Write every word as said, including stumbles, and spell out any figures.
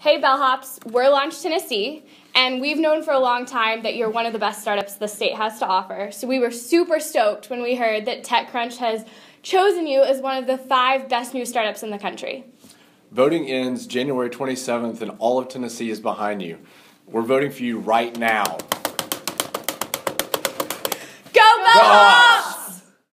Hey Bellhops, we're Launch Tennessee, and we've known for a long time that you're one of the best startups the state has to offer. So we were super stoked when we heard that TechCrunch has chosen you as one of the five best new startups in the country. Voting ends January twenty-seventh, and all of Tennessee is behind you. We're voting for you right now. Go Bellhops!